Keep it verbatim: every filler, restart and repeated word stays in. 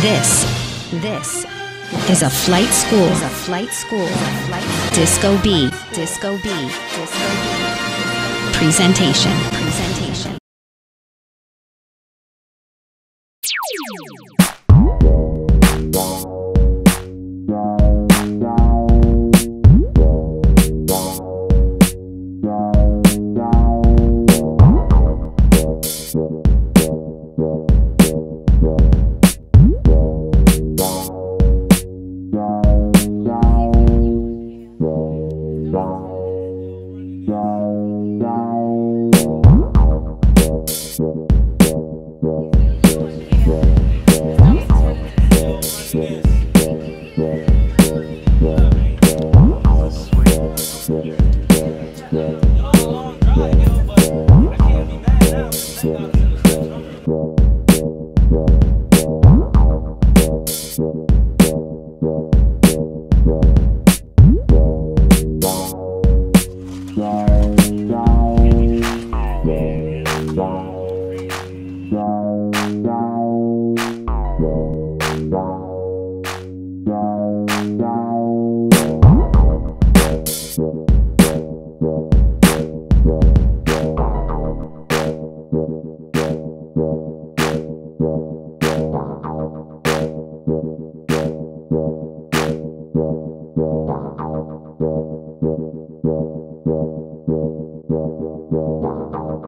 This, this is a flight school. Is a flight school. Disco B. Disco B. Disco B. Presentation. Presentation. Yeah.